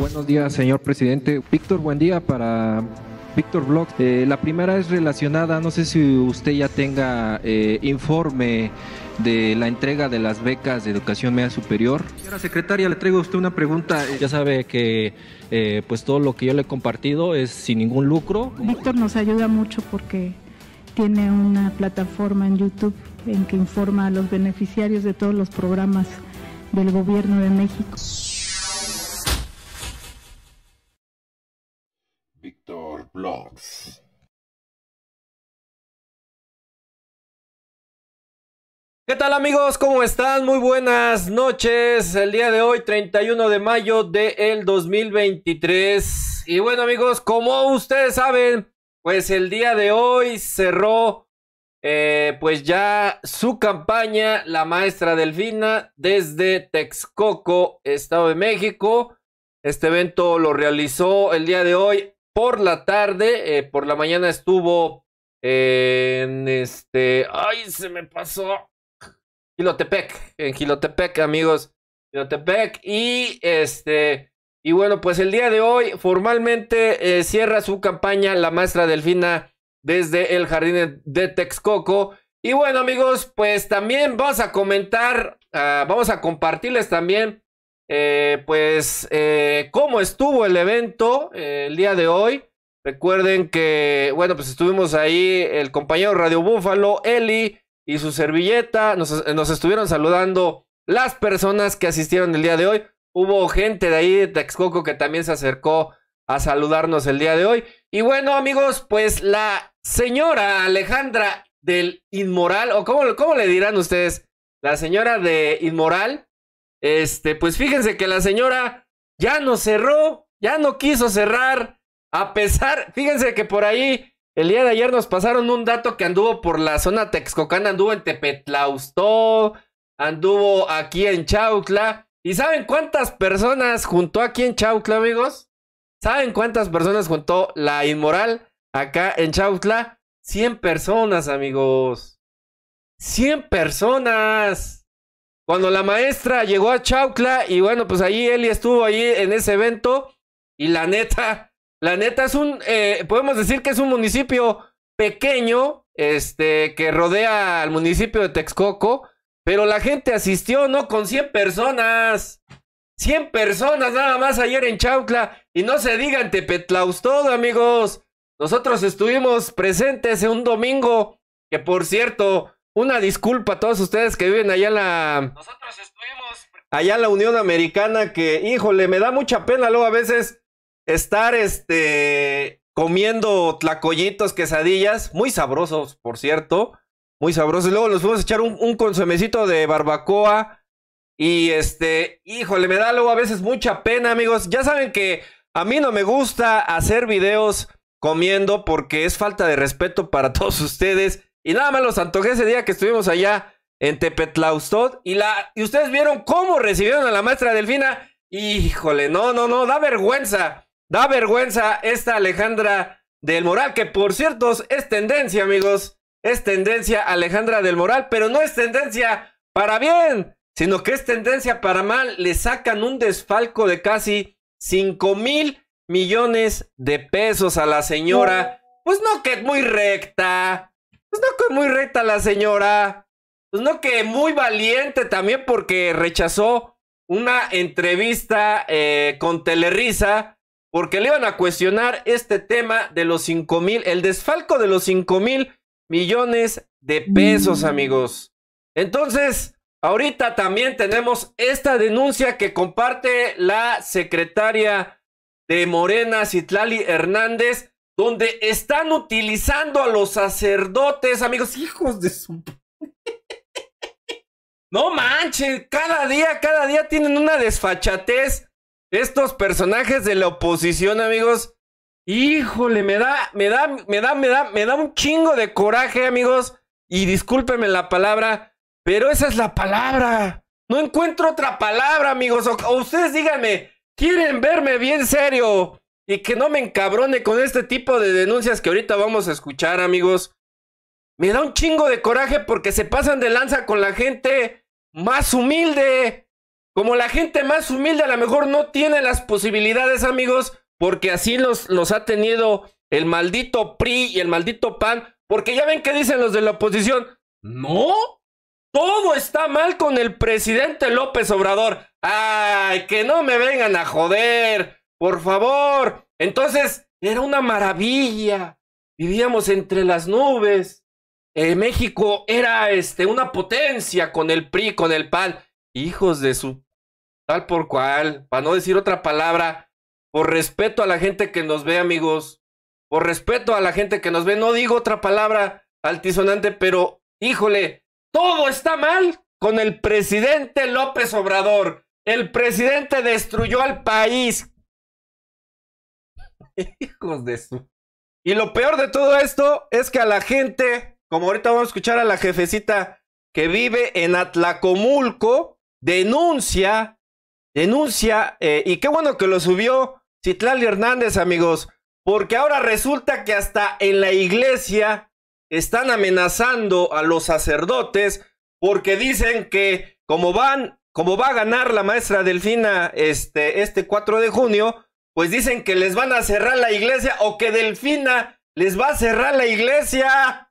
Buenos días, señor presidente. Víctor, buen día para Víctor Blog. La primera es relacionada, no sé si usted ya tenga informe de la entrega de las becas de educación media superior. Señora secretaria, le traigo a usted una pregunta. Ya sabe que pues todo lo que yo le he compartido es sin ningún lucro. Víctor nos ayuda mucho porque tiene una plataforma en YouTube en que informa a los beneficiarios de todos los programas del Gobierno de México. Víctor Blogs. ¿Qué tal, amigos? ¿Cómo están? Muy buenas noches. El día de hoy, 31 de mayo del 2023. Y bueno, amigos, como ustedes saben, pues el día de hoy cerró pues ya su campaña la maestra Delfina desde Texcoco, Estado de México. Este evento lo realizó el día de hoy por la tarde. Por la mañana estuvo en ¡ay, se me pasó! En Jilotepec, amigos. Jilotepec. Y y bueno, pues el día de hoy formalmente cierra su campaña la maestra Delfina desde el jardín de Texcoco. Y bueno, amigos, pues también vamos a comentar, vamos a compartirles también, pues, cómo estuvo el evento el día de hoy. Recuerden que, bueno, pues estuvimos ahí, el compañero Radio Búfalo, Eli y su servilleta, nos estuvieron saludando las personas que asistieron el día de hoy. Hubo gente de ahí de Texcoco que también se acercó a saludarnos el día de hoy. Y bueno, amigos, pues la señora Alejandra del Inmoral, o ¿cómo le dirán ustedes? La señora de Inmoral, pues fíjense que la señora ya no cerró, ya no quiso cerrar, a pesar, fíjense que por ahí el día de ayer nos pasaron un dato que anduvo por la zona texcocana, anduvo en Tepetlaustó, anduvo aquí en Chautla. ¿Y saben cuántas personas juntó aquí en Chautla, amigos? ¿Saben cuántas personas juntó la Inmoral acá en Chautla? 100 personas, amigos. 100 personas. Cuando la maestra llegó a Chautla, y bueno, pues ahí Eli estuvo ahí en ese evento, y la neta es podemos decir que es un municipio pequeño, que rodea al municipio de Texcoco, pero la gente asistió, ¿no? Con 100 personas. 100 personas nada más ayer en Chautla, y no se diga en Tepetlaustó, amigos. Nosotros estuvimos presentes en un domingo, que por cierto, una disculpa a todos ustedes que viven allá en la... Nosotros estuvimos allá en la Unión Americana, que, híjole, me da mucha pena luego a veces estar, comiendo tlacoyitos, quesadillas, muy sabrosos, por cierto, muy sabrosos. Y luego nos fuimos a echar un consomecito de barbacoa. Y híjole, me da luego a veces mucha pena, amigos. Ya saben que a mí no me gusta hacer videos comiendo porque es falta de respeto para todos ustedes. Y nada más los antojé ese día que estuvimos allá en Tepetlaustó. Y ustedes vieron cómo recibieron a la maestra Delfina. Híjole, no, da vergüenza. Da vergüenza esta Alejandra del Moral, que por cierto es tendencia, amigos. Es tendencia Alejandra del Moral, pero no es tendencia para bien, sino que es tendencia para mal. Le sacan un desfalco de casi 5,000 millones de pesos a la señora. Pues no que muy recta. Pues no que muy recta la señora. Pues no que muy valiente también, porque rechazó una entrevista con Telerisa, porque le iban a cuestionar este tema de los 5,000, el desfalco de los 5,000 millones de pesos, amigos. Entonces, ahorita también tenemos esta denuncia que comparte la secretaria de Morena, Citlali Hernández, donde están utilizando a los sacerdotes, amigos, hijos de su... No manches, cada día tienen una desfachatez estos personajes de la oposición, amigos. Híjole, me da un chingo de coraje, amigos. Y discúlpenme la palabra, pero esa es la palabra. No encuentro otra palabra, amigos. O ustedes díganme, ¿quieren verme bien serio y que no me encabrone con este tipo de denuncias que ahorita vamos a escuchar, amigos? Me da un chingo de coraje porque se pasan de lanza con la gente más humilde. como la gente más humilde a lo mejor no tiene las posibilidades, amigos, porque así los ha tenido el maldito PRI y el maldito PAN, porque ya ven que dicen los de la oposición, no, todo está mal con el presidente López Obrador. Ay, que no me vengan a joder, por favor. Entonces, era una maravilla, vivíamos entre las nubes. México era una potencia con el PRI, con el PAN. Hijos de su tal por cual, para no decir otra palabra, por respeto a la gente que nos ve, amigos, por respeto a la gente que nos ve, no digo otra palabra altisonante, pero, híjole, todo está mal con el presidente López Obrador. El presidente destruyó al país. Hijos de su... Y lo peor de todo esto es que a la gente, como ahorita vamos a escuchar a la jefecita que vive en Atlacomulco, denuncia, y qué bueno que lo subió Citlali Hernández, amigos, porque ahora resulta que hasta en la iglesia están amenazando a los sacerdotes, porque dicen que como va a ganar la maestra Delfina este 4 de junio, pues dicen que les van a cerrar la iglesia, o que Delfina les va a cerrar la iglesia.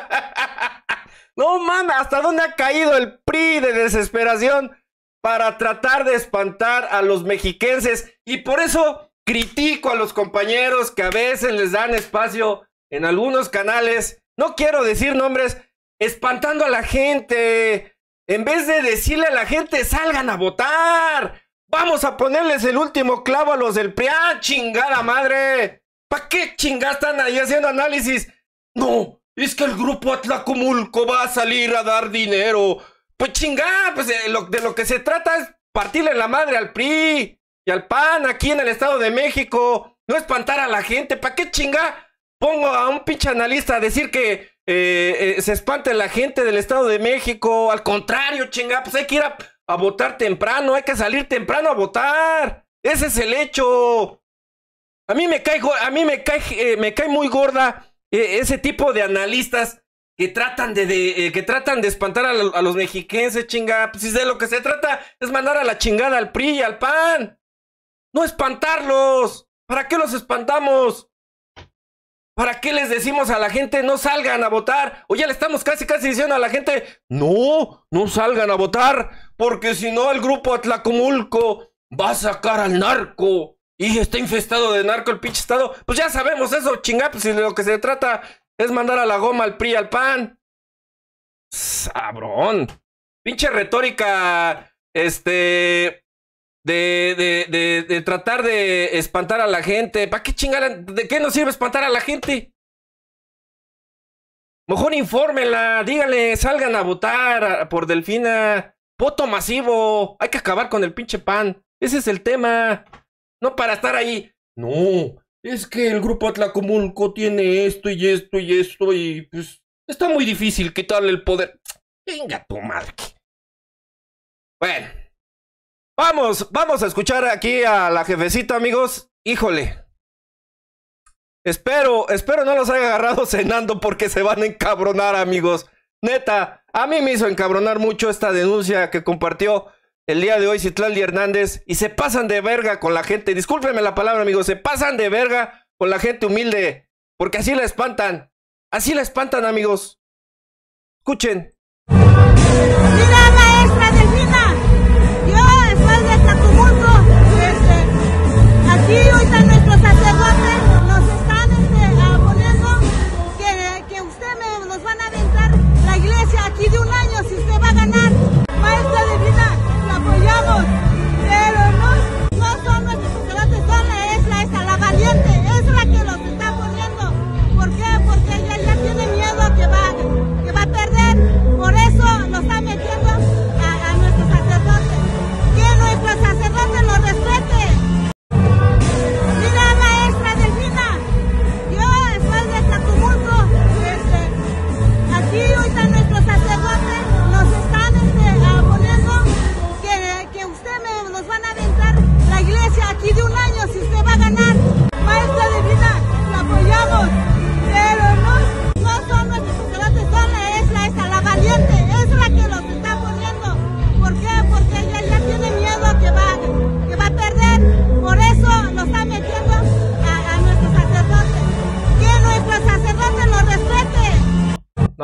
No mames, ¿hasta dónde ha caído el PRI de desesperación para tratar de espantar a los mexiquenses? Y por eso critico a los compañeros que a veces les dan espacio en algunos canales, no quiero decir nombres, espantando a la gente. En vez de decirle a la gente, salgan a votar, vamos a ponerles el último clavo a los del PRI. ¡Ah, chingada madre! ¿Para qué chingadas están ahí haciendo análisis? No, es que el grupo Atlacomulco va a salir a dar dinero. Pues chingada, pues de lo que se trata es partirle la madre al PRI y al PAN aquí en el Estado de México. No espantar a la gente. ¿Para qué chingada pongo a un pinche analista a decir que se espante la gente del Estado de México? Al contrario, chingada, pues hay que ir a votar temprano, hay que salir temprano a votar. Ese es el hecho. A mí me cae muy gorda ese tipo de analistas que tratan de espantar a los mexiquenses, chinga. Pues si de lo que se trata es mandar a la chingada al PRI y al PAN. No espantarlos. ¿Para qué los espantamos? ¿Para qué les decimos a la gente no salgan a votar? O ya le estamos casi diciendo a la gente, no salgan a votar, porque si no el grupo Atlacomulco va a sacar al narco. Y está infestado de narco el pinche estado. Pues ya sabemos eso, chingá. Pues si de lo que se trata es mandar a la goma al PRI y al PAN. Sabrón. Pinche retórica, de tratar de espantar a la gente. ¿Para qué chingada? ¿De qué nos sirve espantar a la gente? Mejor infórmenla, díganle, salgan a votar por Delfina. Voto masivo. Hay que acabar con el pinche PAN. Ese es el tema. No para estar ahí. No, es que el grupo Atlacomulco tiene esto y esto y esto y pues está muy difícil quitarle el poder. Venga tu madre. Bueno, vamos a escuchar aquí a la jefecita, amigos. Híjole. Espero no los haya agarrado cenando porque se van a encabronar, amigos. Neta, a mí me hizo encabronar mucho esta denuncia que compartió el día de hoy Citlali Hernández, y se pasan de verga con la gente. Discúlpenme la palabra, amigos, se pasan de verga con la gente humilde, porque así la espantan, amigos. Escuchen. Mira, maestra Delfina, yo soy de Atlacomulco, aquí ahorita nuestros sacerdotes nos están poniendo que usted nos van a aventar la iglesia aquí de un año si usted va a ganar. Maestra Delfina, la apoyamos, pero no son nuestros sacerdotes, son la valiente, es la que los está poniendo. ¿Por qué? Porque ella ya tiene miedo que va a perder, por eso nos está metiendo a nuestros sacerdotes. Que nuestros sacerdotes los respete. Mira, maestra Delfina, yo soy de Atlacomulco, aquí ahorita nuestros sacerdotes nos están poniendo que usted nos van a aventar la iglesia aquí de un año si usted va a ganar. Maestra Delfina, la apoyamos, pero no son nuestros sacerdotes, son la valiente, es la que los está poniendo. ¿Por qué? Porque ella ya tiene miedo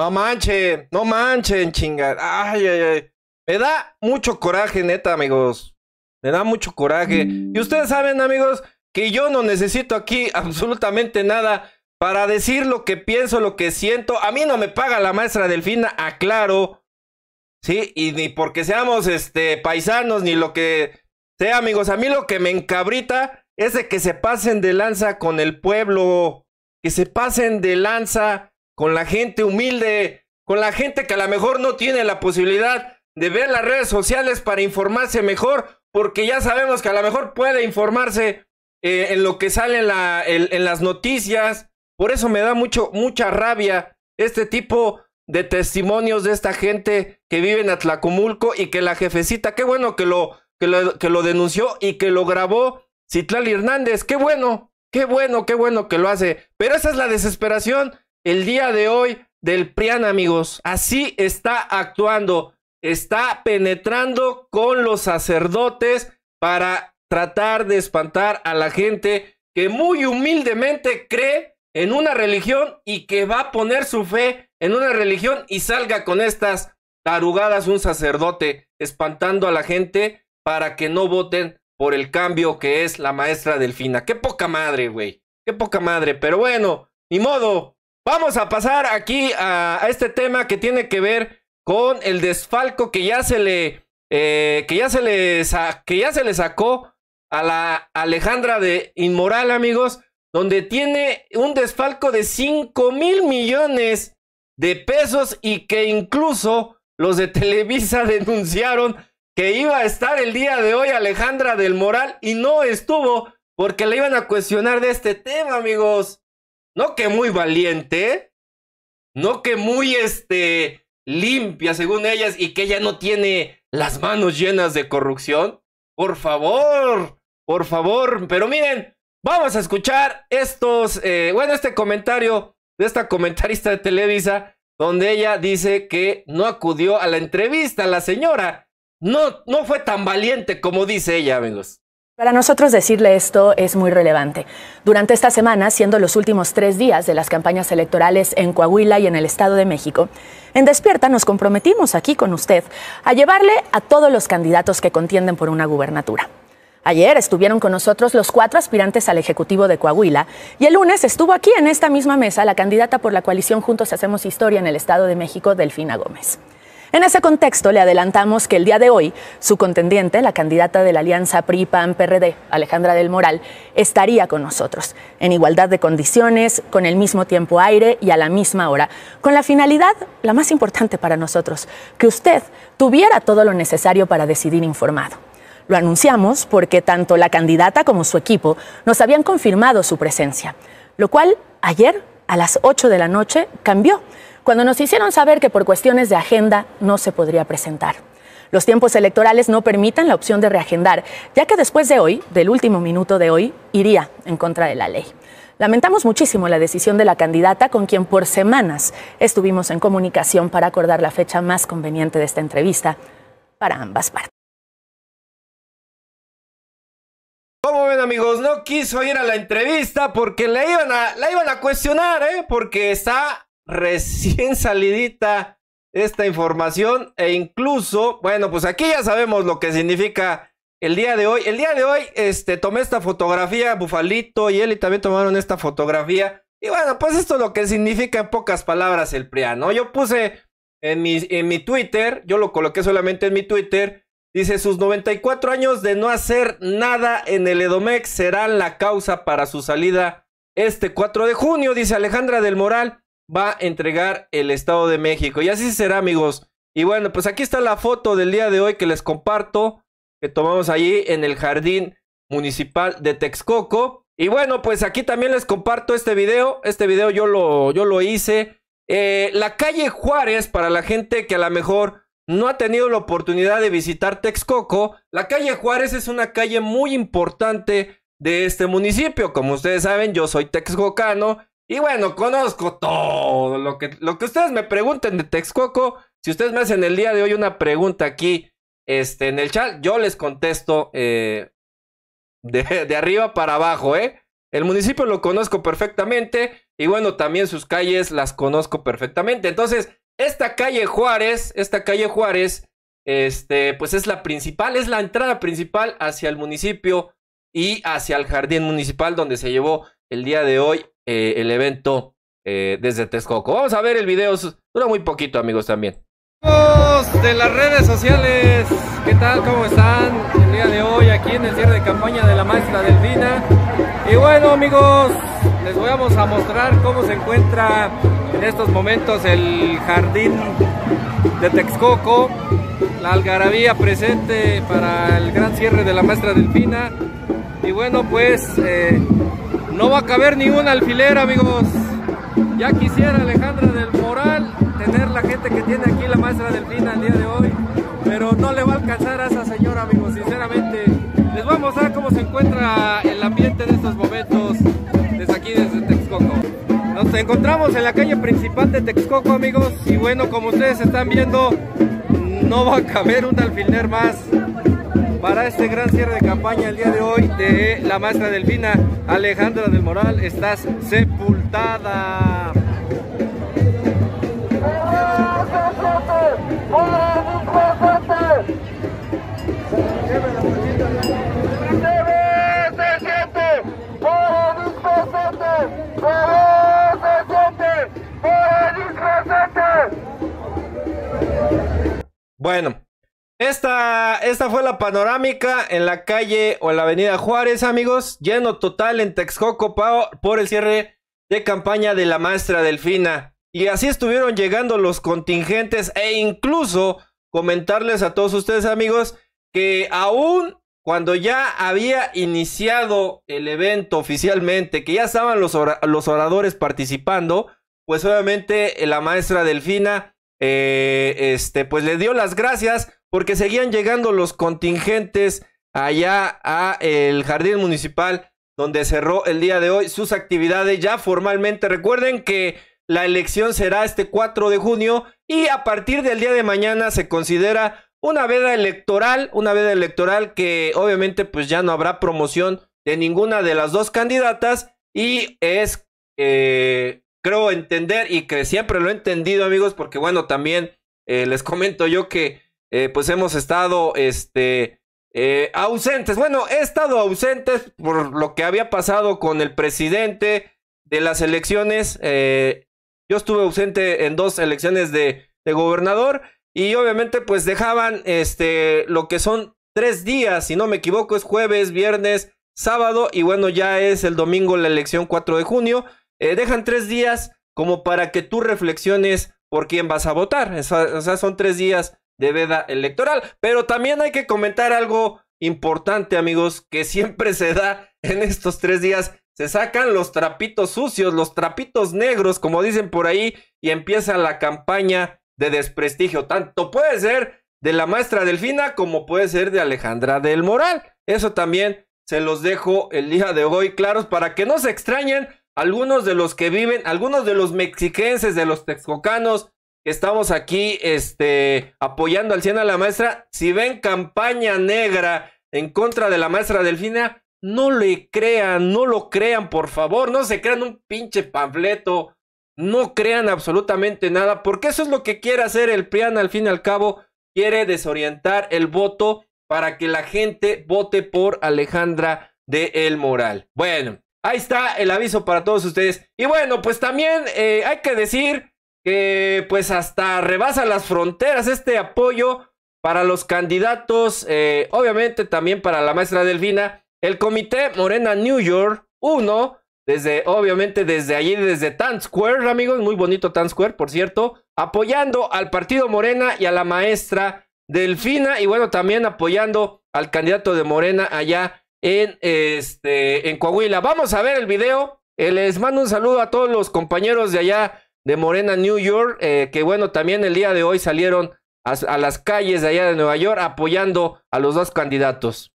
No manchen, chinga. Ay. Me da mucho coraje, neta, amigos. Me da mucho coraje. Y ustedes saben, amigos, que yo no necesito aquí absolutamente nada para decir lo que pienso, lo que siento. A mí no me paga la maestra Delfina, aclaro. Sí, y ni porque seamos paisanos, ni lo que sea, amigos. A mí lo que me encabrita es de que se pasen de lanza con el pueblo. Que se pasen de lanza con la gente humilde. Con la gente que a lo mejor no tiene la posibilidad de ver las redes sociales para informarse mejor, porque ya sabemos que a lo mejor puede informarse en lo que sale en las noticias. Por eso me da mucha rabia este tipo de testimonios de esta gente que vive en Atlacomulco y que la jefecita, qué bueno que lo denunció y que lo grabó Citlali Hernández. Qué bueno que lo hace. Pero esa es la desesperación el día de hoy del PRIAN, amigos. Así está actuando. Está penetrando con los sacerdotes para tratar de espantar a la gente que muy humildemente cree en una religión y que va a poner su fe en una religión y salga con estas tarugadas un sacerdote espantando a la gente para que no voten por el cambio que es la maestra Delfina. Qué poca madre, güey. Qué poca madre. Pero bueno, ni modo. Vamos a pasar aquí a este tema que tiene que ver con el desfalco que ya se le sacó a la Alejandra de Inmoral, amigos, donde tiene un desfalco de 5,000 millones de pesos y que incluso los de Televisa denunciaron que iba a estar el día de hoy Alejandra del Moral y no estuvo porque le iban a cuestionar de este tema, amigos. No que muy valiente, no que muy limpia según ellas y que ella no tiene las manos llenas de corrupción. Por favor, pero miren, vamos a escuchar este comentario de esta comentarista de Televisa, donde ella dice que no acudió a la entrevista. La señora no fue tan valiente como dice ella, amigos. Para nosotros decirle esto es muy relevante. Durante esta semana, siendo los últimos 3 días de las campañas electorales en Coahuila y en el Estado de México, en Despierta nos comprometimos aquí con usted a llevarle a todos los candidatos que contienden por una gubernatura. Ayer estuvieron con nosotros los 4 aspirantes al Ejecutivo de Coahuila y el lunes estuvo aquí en esta misma mesa la candidata por la coalición Juntos Hacemos Historia en el Estado de México, Delfina Gómez. En ese contexto, le adelantamos que el día de hoy, su contendiente, la candidata de la alianza PRI-PAN-PRD, Alejandra del Moral, estaría con nosotros, en igualdad de condiciones, con el mismo tiempo aire y a la misma hora, con la finalidad, la más importante para nosotros, que usted tuviera todo lo necesario para decidir informado. Lo anunciamos porque tanto la candidata como su equipo nos habían confirmado su presencia, lo cual ayer, a las 8 de la noche, cambió, cuando nos hicieron saber que por cuestiones de agenda no se podría presentar. Los tiempos electorales no permiten la opción de reagendar, ya que después de hoy, del último minuto de hoy, iría en contra de la ley. Lamentamos muchísimo la decisión de la candidata, con quien por semanas estuvimos en comunicación para acordar la fecha más conveniente de esta entrevista para ambas partes. ¿Cómo ven, amigos? No quiso ir a la entrevista porque la iban a cuestionar, porque está recién salidita esta información e incluso, bueno, pues aquí ya sabemos lo que significa el día de hoy. El día de hoy, tomé esta fotografía, Bufalito y Eli también tomaron esta fotografía y bueno, pues esto es lo que significa en pocas palabras el PRIAN, ¿no? Yo puse en mi Twitter, yo lo coloqué solamente en mi Twitter, dice: sus 94 años de no hacer nada en el Edomex serán la causa para su salida este 4 de junio, dice Alejandra del Moral. Va a entregar el Estado de México. Y así será, amigos. Y bueno, pues aquí está la foto del día de hoy que les comparto, que tomamos allí en el Jardín Municipal de Texcoco. Y bueno, pues aquí también les comparto este video. Este video yo lo hice. La calle Juárez, para la gente que a lo mejor no ha tenido la oportunidad de visitar Texcoco, la calle Juárez es una calle muy importante de este municipio. Como ustedes saben, yo soy texcocano. Y bueno, conozco todo lo que ustedes me pregunten de Texcoco. Si ustedes me hacen el día de hoy una pregunta aquí en el chat, yo les contesto de arriba para abajo, El municipio lo conozco perfectamente y bueno, también sus calles las conozco perfectamente. Entonces, esta calle Juárez, pues es la principal, es la entrada principal hacia el municipio y hacia el jardín municipal donde se llevó el día de hoy el evento desde Texcoco. Vamos a ver el video, dura muy poquito, amigos, también. Amigos de las redes sociales, ¿qué tal? ¿Cómo están? El día de hoy aquí en el cierre de campaña de la maestra Delfina. Y bueno, amigos, les vamos a mostrar cómo se encuentra en estos momentos el jardín de Texcoco. La algarabía presente para el gran cierre de la maestra Delfina. Y bueno, pues no va a caber ni un alfiler, amigos. Ya quisiera Alejandra del Moral tener la gente que tiene aquí la maestra Delfina el día de hoy, pero no le va a alcanzar a esa señora, amigos, sinceramente. Les voy a mostrar cómo se encuentra el ambiente en estos momentos desde aquí, desde Texcoco. Nos encontramos en la calle principal de Texcoco, amigos, y bueno, como ustedes están viendo, no va a caber un alfiler más para este gran cierre de campaña el día de hoy de la maestra Delfina. Alejandra del Moral, estás sepultada. Bueno, esta fue la panorámica en la calle o en la avenida Juárez, amigos. Lleno total en Texcoco por el cierre de campaña de la maestra Delfina. Y así estuvieron llegando los contingentes e incluso comentarles a todos ustedes, amigos, que aún cuando ya había iniciado el evento oficialmente, que ya estaban los oradores participando, pues obviamente la maestra Delfina pues le dio las gracias porque seguían llegando los contingentes allá a el jardín municipal donde cerró el día de hoy sus actividades ya formalmente. Recuerden que la elección será este 4 de junio y a partir del día de mañana se considera una veda electoral que obviamente pues ya no habrá promoción de ninguna de las dos candidatas y es creo entender y que siempre lo he entendido, amigos, porque bueno, también les comento yo que pues hemos estado ausentes. Bueno, he estado ausentes por lo que había pasado con el presidente de las elecciones. Yo estuve ausente en 2 elecciones de gobernador y obviamente pues dejaban lo que son 3 días, si no me equivoco, es jueves, viernes, sábado y bueno, ya es el domingo la elección 4 de junio. Dejan 3 días como para que tú reflexiones por quién vas a votar. O sea, son 3 días de veda electoral. Pero también hay que comentar algo importante, amigos, que siempre se da en estos 3 días. Se sacan los trapitos sucios, los trapitos negros, como dicen por ahí, y empieza la campaña de desprestigio. Tanto puede ser de la maestra Delfina como puede ser de Alejandra del Moral. Eso también se los dejo el día de hoy claros para que no se extrañen algunos de los que viven, algunos de los mexiquenses, de los texcocanos que estamos aquí apoyando al 100 a la maestra. Si ven campaña negra en contra de la maestra Delfina, no le crean, no lo crean, por favor. No se crean un pinche panfleto, no crean absolutamente nada, porque eso es lo que quiere hacer el PRIAN al fin y al cabo. Quiere desorientar el voto para que la gente vote por Alejandra del Moral. Bueno, ahí está el aviso para todos ustedes. Y bueno, pues también hay que decir que pues hasta rebasa las fronteras este apoyo para los candidatos, obviamente también para la maestra Delfina. El comité Morena New York 1, obviamente desde allí, desde Times Square, amigos, muy bonito Times Square, por cierto, apoyando al partido Morena y a la maestra Delfina, y bueno, también apoyando al candidato de Morena allá en Coahuila. Vamos a ver el video. Les mando un saludo a todos los compañeros de allá de Morena New York, que bueno, también el día de hoy salieron a las calles de allá de Nueva York apoyando a los dos candidatos.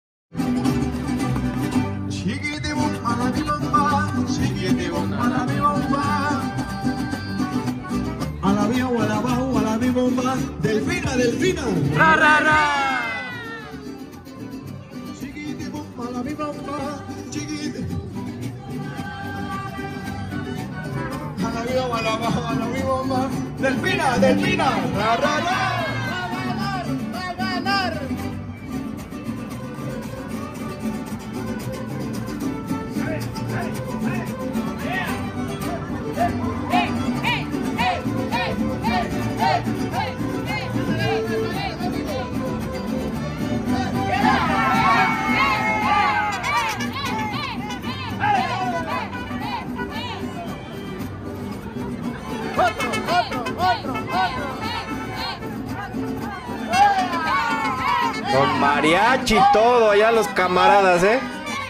Delfina, Delfina. Ra, ra, ra. A la bomba, chiquite. A la bomba. Delfina, Delfina, ra, ra, ra. Con mariachi y todo, allá los camaradas, ¿eh?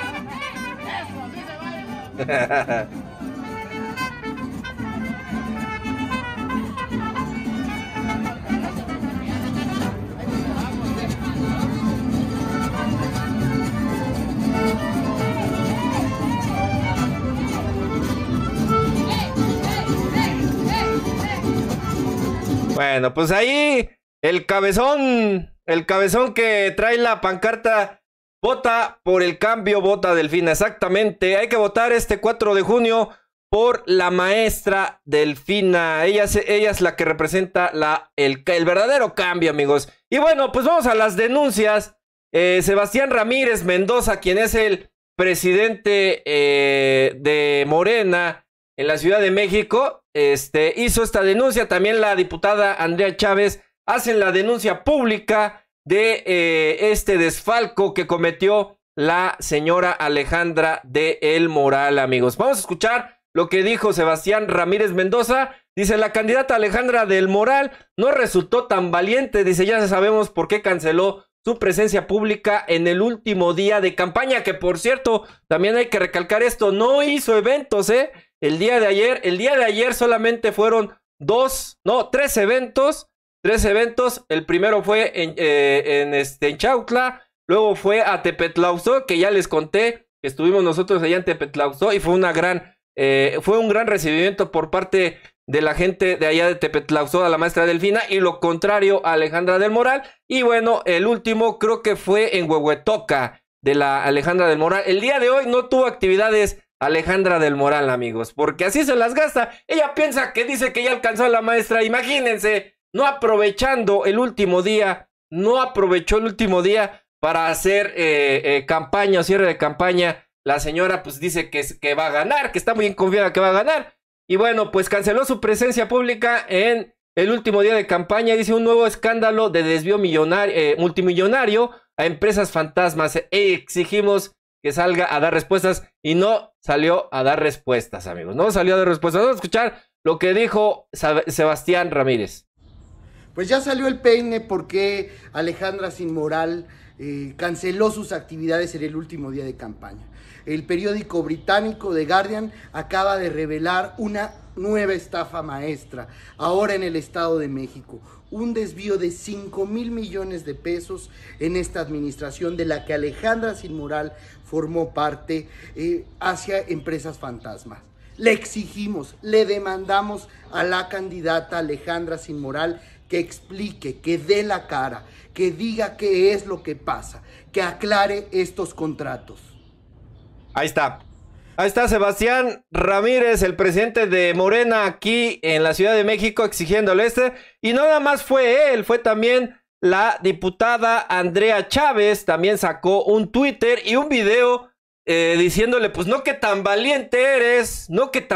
Bueno, pues ahí el cabezón que trae la pancarta, vota por el cambio, vota Delfina, exactamente. Hay que votar este 4 de junio por la maestra Delfina. Ella es la que representa el verdadero cambio, amigos. Y bueno, pues vamos a las denuncias. Sebastián Ramírez Mendoza, quien es el presidente de Morena en la Ciudad de México, hizo esta denuncia. También la diputada Andrea Chávez hacen la denuncia pública de este desfalco que cometió la señora Alejandra del Moral, amigos. Vamos a escuchar lo que dijo Sebastián Ramírez Mendoza. Dice, la candidata Alejandra del Moral no resultó tan valiente. Dice, ya sabemos por qué canceló su presencia pública en el último día de campaña, que por cierto, también hay que recalcar esto, no hizo eventos, el día de ayer solamente fueron 3 eventos. 3 eventos, el primero fue en Chautla, luego fue a Tepetlauxó, que ya les conté, que estuvimos nosotros allá en Tepetlauxó y fue un gran recibimiento por parte de la gente de allá de Tepetlauxó a la maestra Delfina, y lo contrario a Alejandra del Moral. Y bueno, el último creo que fue en Huehuetoca de la Alejandra del Moral. El día de hoy no tuvo actividades Alejandra del Moral, amigos, porque así se las gasta. Ella piensa que dice que ya alcanzó a la maestra, imagínense. No aprovechó el último día para hacer campaña o cierre de campaña. La señora pues dice que va a ganar, que está muy confiada que va a ganar. Y bueno, pues canceló su presencia pública en el último día de campaña. Dice, un nuevo escándalo de desvío multimillonario a empresas fantasmas. Exigimos que salga a dar respuestas, y no salió a dar respuestas, amigos. No salió a dar respuestas. Vamos a escuchar lo que dijo Sebastián Ramírez. Pues ya salió el peine porque Alejandra Sin Moral canceló sus actividades en el último día de campaña. El periódico británico The Guardian acaba de revelar una nueva estafa maestra, ahora en el Estado de México. Un desvío de 5,000 millones de pesos en esta administración de la que Alejandra Sin Moral formó parte hacia empresas fantasmas. Le exigimos, le demandamos a la candidata Alejandra Sin Moral que explique, que dé la cara, que diga qué es lo que pasa, que aclare estos contratos. Ahí está Sebastián Ramírez, el presidente de Morena aquí en la Ciudad de México, exigiéndole y no nada más fue él, fue también la diputada Andrea Chávez, también sacó un Twitter y un video diciéndole, pues no que tan valiente eres,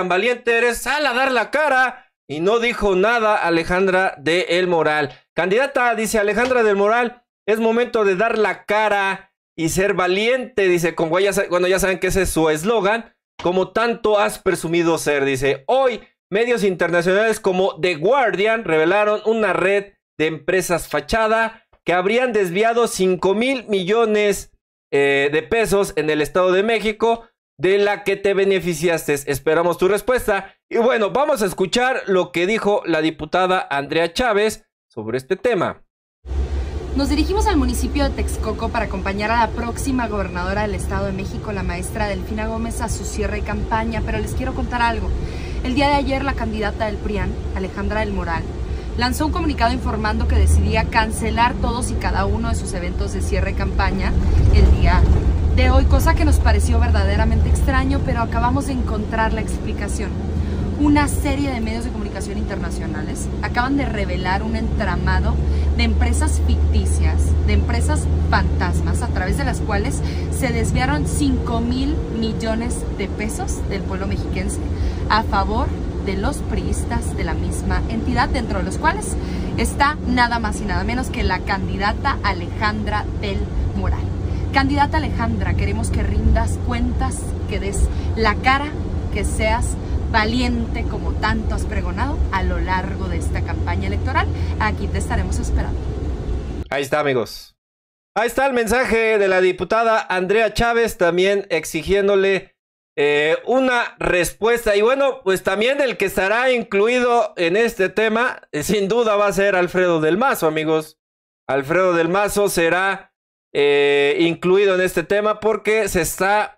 sal a dar la cara. Y no dijo nada Alejandra del Moral. Candidata, dice Alejandra del Moral, es momento de dar la cara y ser valiente, dice, como ya saben que ese es su eslogan, como tanto has presumido ser, dice. Hoy, medios internacionales como The Guardian revelaron una red de empresas fachada que habrían desviado 5,000 millones de pesos en el Estado de México, de la que te beneficiaste. Esperamos tu respuesta. Y bueno, vamos a escuchar lo que dijo la diputada Andrea Chávez sobre este tema. Nos dirigimos al municipio de Texcoco para acompañar a la próxima gobernadora del Estado de México, la maestra Delfina Gómez, a su cierre de campaña, pero les quiero contar algo. El día de ayer, la candidata del PRIAN, Alejandra del Moral, lanzó un comunicado informando que decidía cancelar todos y cada uno de sus eventos de cierre de campaña el día de hoy, cosa que nos pareció verdaderamente extraño, pero acabamos de encontrar la explicación. una serie de medios de comunicación internacionales acaban de revelar un entramado de empresas ficticias, de empresas fantasmas, a través de las cuales se desviaron 5,000 millones de pesos del pueblo mexiquense a favor de los priistas de la misma entidad, dentro de los cuales está nada más y nada menos que la candidata Alejandra del Moral. Candidata Alejandra, queremos que rindas cuentas, que des la cara, que seas valiente como tanto has pregonado a lo largo de esta campaña electoral. Aquí te estaremos esperando. Ahí está, amigos. Ahí está el mensaje de la diputada Andrea Chávez, también exigiéndole una respuesta. Y bueno, pues también el que estará incluido en este tema, sin duda va a ser Alfredo del Mazo, amigos. Alfredo del Mazo será incluido en este tema porque se está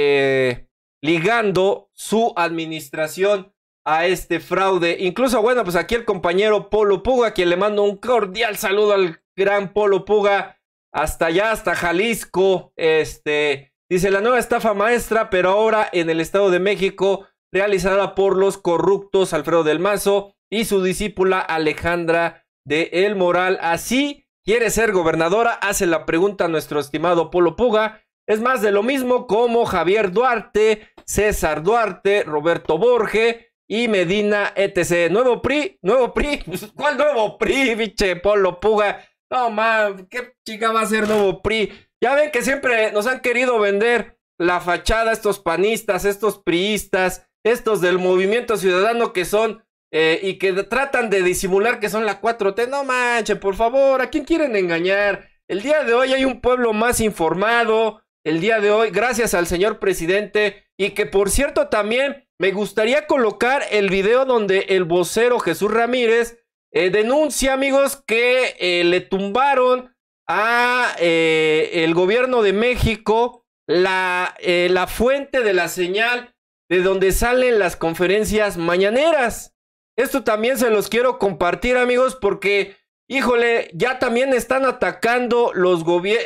ligando su administración a este fraude. Incluso, bueno, pues aquí el compañero Polo Puga, a quien le mando un cordial saludo al gran Polo Puga, hasta allá, hasta Jalisco. Dice, la nueva estafa maestra, pero ahora en el Estado de México, realizada por los corruptos Alfredo del Mazo y su discípula Alejandra del Moral. Así quiere ser gobernadora, hace la pregunta a nuestro estimado Polo Puga. Es más de lo mismo como Javier Duarte, César Duarte, Roberto Borge y Medina, etc. ¿Nuevo PRI? ¿Nuevo PRI? ¿Cuál nuevo PRI, biche Polo Puga? No, man, ¿qué chica va a ser nuevo PRI? Ya ven que siempre nos han querido vender la fachada estos panistas, estos priistas, estos del Movimiento Ciudadano que son y que tratan de disimular que son la 4T. No manchen, por favor, ¿a quién quieren engañar? El día de hoy hay un pueblo más informado. El día de hoy, gracias al señor presidente, y que por cierto también me gustaría colocar el video donde el vocero Jesús Ramírez denuncia, amigos, que le tumbaron a el gobierno de México la fuente de la señal de donde salen las conferencias mañaneras. Esto también se los quiero compartir, amigos, porque híjole, ya también están atacando los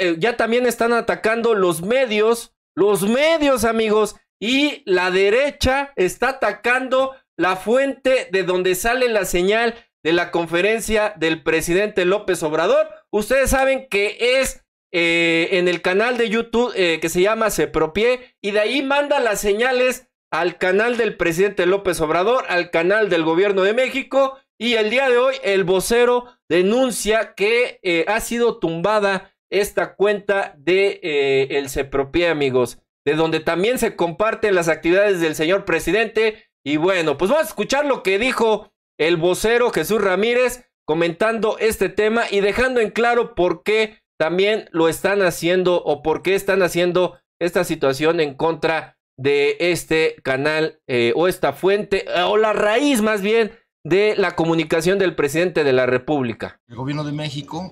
medios, amigos, y la derecha está atacando la fuente de donde sale la señal de la conferencia del presidente López Obrador. Ustedes saben que es en el canal de YouTube que se llama Sepropié, y de ahí manda las señales al canal del presidente López Obrador, al canal del gobierno de México. Y el día de hoy el vocero denuncia que ha sido tumbada esta cuenta de el Sepropié, amigos, de donde también se comparten las actividades del señor presidente. Y bueno, pues vamos a escuchar lo que dijo el vocero Jesús Ramírez comentando este tema y dejando en claro por qué también lo están haciendo o por qué están haciendo esta situación en contra de este canal o esta fuente o la raíz más bien de la comunicación del presidente de la República. El gobierno de México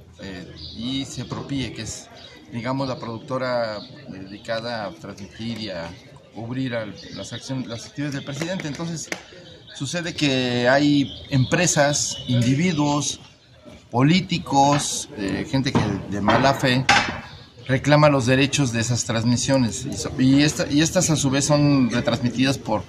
y Sepropié, que es, digamos, la productora dedicada a transmitir y a cubrir las actividades del presidente. Entonces, sucede que hay empresas, individuos, políticos, gente que de mala fe reclama los derechos de esas transmisiones. Y estas a su vez son retransmitidas por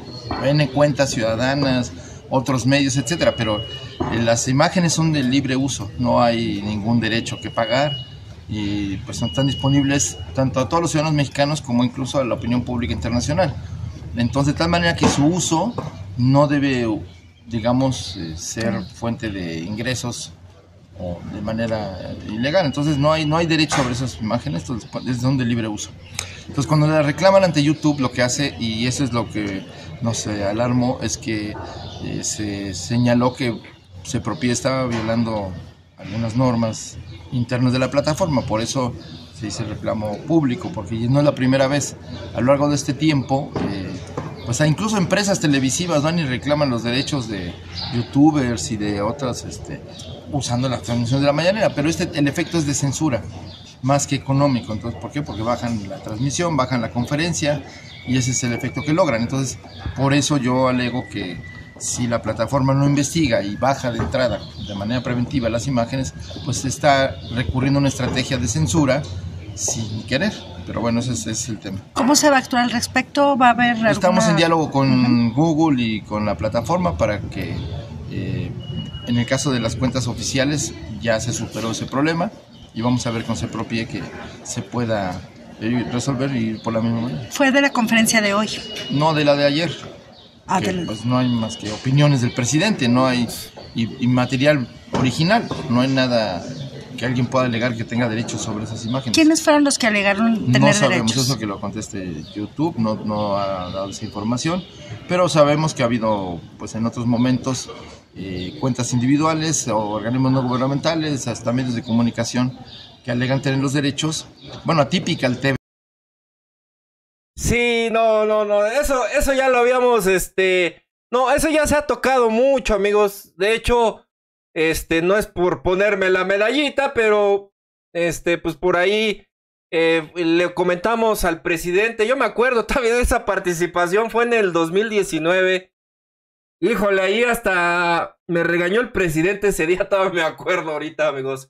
N cuentas ciudadanas, otros medios, etcétera, pero las imágenes son de libre uso, no hay ningún derecho que pagar y pues están disponibles tanto a todos los ciudadanos mexicanos como incluso a la opinión pública internacional. Entonces, de tal manera que su uso no debe, digamos, ser fuente de ingresos o de manera ilegal. Entonces no hay derecho sobre esas imágenes, son de libre uso. Entonces, cuando le reclaman ante YouTube, lo que hace, y eso es lo que nos alarmó, es que se señaló que Sepropié estaba violando algunas normas internas de la plataforma. Por eso se hizo el reclamo público, porque no es la primera vez. A lo largo de este tiempo, pues incluso empresas televisivas van y reclaman los derechos de youtubers y de otras usando la transmisión de la mañanera, pero el efecto es de censura más que económico. Entonces, ¿por qué? Porque bajan la transmisión, bajan la conferencia y ese es el efecto que logran. Entonces, por eso yo alego que si la plataforma no investiga y baja de entrada de manera preventiva las imágenes, pues está recurriendo a una estrategia de censura sin querer. Pero bueno, ese es el tema. ¿Cómo se va a actuar al respecto? ¿Va a haber alguna... Estamos en diálogo con Google y con la plataforma para que en el caso de las cuentas oficiales ya se superó ese problema y vamos a ver con Sepropie que se pueda resolver y por la misma manera. ¿Fue de la conferencia de hoy? No, de la de ayer. Pues no hay más que opiniones del presidente, no hay y material original, no hay nada que alguien pueda alegar que tenga derechos sobre esas imágenes. ¿Quiénes fueron los que alegaron tener derechos? No sabemos derechos? eso, que lo conteste YouTube, no ha dado esa información, pero sabemos que ha habido pues en otros momentos cuentas individuales o organismos no gubernamentales, hasta medios de comunicación que alegan tener los derechos. Bueno, Atypical TV. Sí, no, eso ya lo habíamos, no, eso ya se ha tocado mucho, amigos. De hecho, no es por ponerme la medallita, pero, pues por ahí le comentamos al presidente. Yo me acuerdo todavía de esa participación, fue en el 2019. Híjole, ahí hasta me regañó el presidente ese día, todavía me acuerdo ahorita, amigos.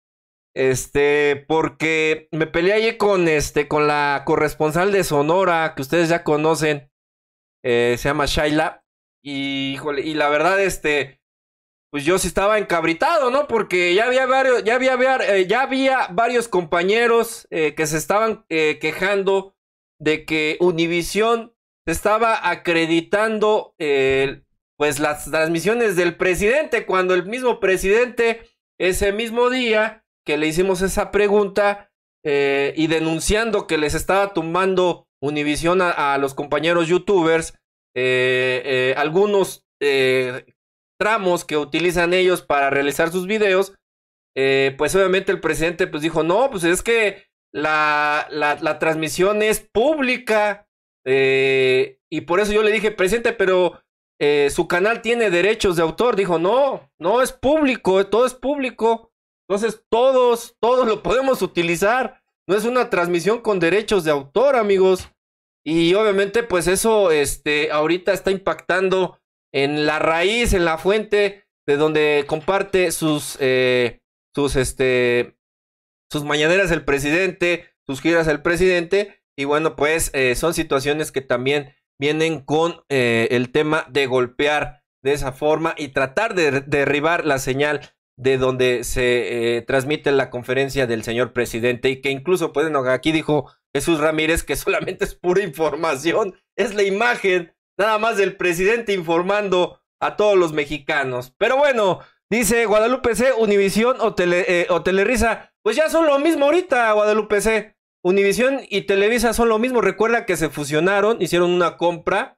Porque me peleé ahí con la corresponsal de Sonora, que ustedes ya conocen, se llama Shaila, y híjole, y la verdad, pues yo sí estaba encabritado, ¿no? Porque ya había varios compañeros que se estaban quejando de que Univisión se estaba acreditando, pues las transmisiones del presidente, cuando el mismo presidente ese mismo día que le hicimos esa pregunta y denunciando que les estaba tumbando Univisión a los compañeros youtubers, algunos tramos que utilizan ellos para realizar sus videos, pues obviamente el presidente pues dijo, no, pues es que la transmisión es pública, y por eso yo le dije, presidente, pero su canal tiene derechos de autor. Dijo, no es público, todo es público. Entonces todos lo podemos utilizar. No es una transmisión con derechos de autor, amigos. Y obviamente pues eso ahorita está impactando en la raíz, en la fuente de donde comparte sus mañaneras el presidente, sus giras el presidente. Y bueno, pues son situaciones que también vienen con el tema de golpear de esa forma y tratar de derribar la señal de donde se transmite la conferencia del señor presidente, y que incluso, pues, aquí dijo Jesús Ramírez que solamente es pura información, es la imagen nada más del presidente informando a todos los mexicanos. Pero bueno, dice Guadalupe C, Univisión o Televisa, pues ya son lo mismo ahorita, Guadalupe C. Univisión y Televisa son lo mismo. Recuerda que se fusionaron, hicieron una compra,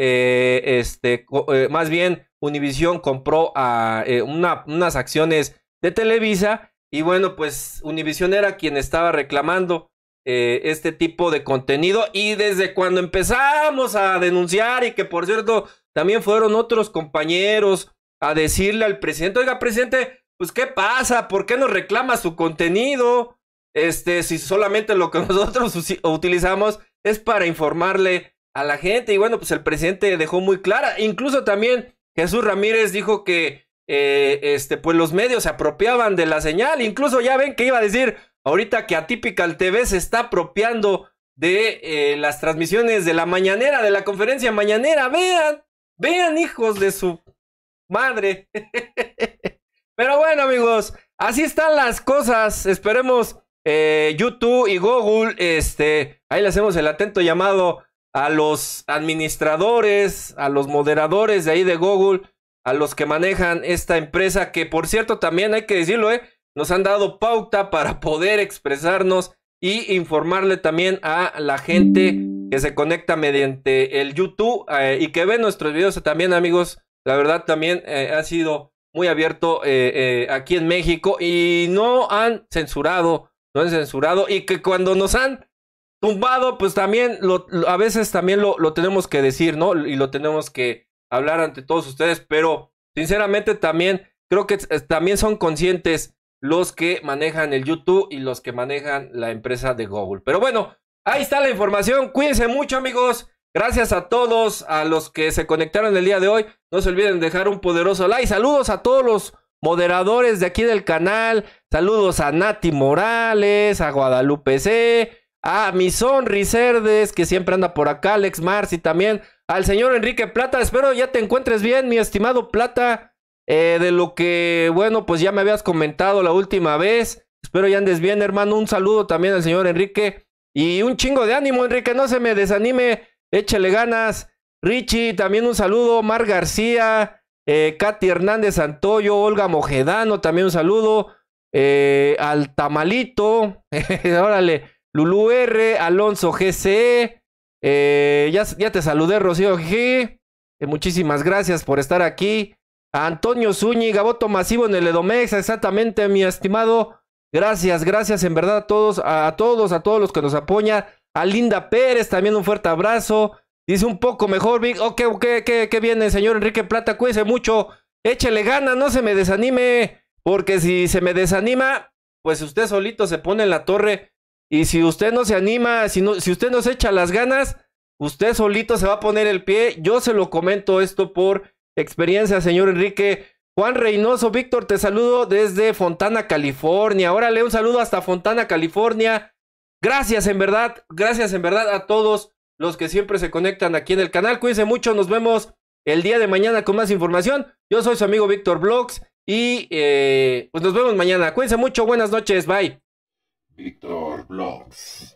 más bien Univisión compró unas acciones de Televisa, y bueno, pues Univisión era quien estaba reclamando este tipo de contenido, y desde cuando empezamos a denunciar, y que por cierto también fueron otros compañeros a decirle al presidente, oiga, presidente, pues ¿qué pasa? ¿Por qué no reclama su contenido? Si solamente lo que nosotros utilizamos es para informarle a la gente. Y bueno, pues el presidente dejó muy clara. Incluso también Jesús Ramírez dijo que pues los medios se apropiaban de la señal. Incluso ya ven que iba a decir ahorita que Atypical TV se está apropiando de las transmisiones de la mañanera, de la conferencia mañanera. Vean, hijos de su madre. Pero bueno, amigos, así están las cosas. Esperemos YouTube y Google, ahí le hacemos el atento llamado a los administradores, a los moderadores de ahí de Google, a los que manejan esta empresa, que por cierto también hay que decirlo, nos han dado pauta para poder expresarnos y informarle también a la gente que se conecta mediante el YouTube y que ve nuestros videos también, amigos. La verdad también ha sido muy abierto aquí en México, y no han censurado, y que cuando nos han tumbado, pues también a veces también lo tenemos que decir, ¿no? Y lo tenemos que hablar ante todos ustedes, pero sinceramente también creo que también son conscientes los que manejan el YouTube y los que manejan la empresa de Google. Pero bueno, ahí está la información. Cuídense mucho, amigos. Gracias a todos, a los que se conectaron el día de hoy. No se olviden dejar un poderoso like. Saludos a todos los moderadores de aquí del canal. Saludos a Nati Morales, a Guadalupe C, a mi Sonricerdes, que siempre anda por acá, Alex Marci también, al señor Enrique Plata. Espero ya te encuentres bien, mi estimado Plata, de lo que, bueno, pues ya me habías comentado la última vez. Espero ya andes bien, hermano. Un saludo también al señor Enrique. Y un chingo de ánimo, Enrique, no se me desanime, échale ganas. Richie, también un saludo. Mar García, Katy Hernández Santoyo, Olga Mojedano, también un saludo. Al Tamalito, órale, Lulú R, Alonso GCE, ya te saludé, Rocío G. Muchísimas gracias por estar aquí. A Antonio Zúñiga, voto masivo en el Edomex, exactamente, mi estimado. Gracias en verdad a todos los que nos apoyan. A Linda Pérez, también un fuerte abrazo. Dice un poco mejor, Vic. ¿Qué viene, señor Enrique Plata? Cuídese mucho. Échele gana, no se me desanime. Porque si se me desanima, pues usted solito se pone en la torre. Y si usted no se anima, si usted no se echa las ganas, usted solito se va a poner el pie. Yo se lo comento esto por experiencia, señor Enrique. Juan Reynoso, Víctor, te saludo desde Fontana, California. Órale, un saludo hasta Fontana, California. Gracias en verdad a todos los que siempre se conectan aquí en el canal. Cuídense mucho, nos vemos el día de mañana con más información. Yo soy su amigo Víctor Vlogs y pues nos vemos mañana. Cuídense mucho, buenas noches, bye. Víctor Vlogs.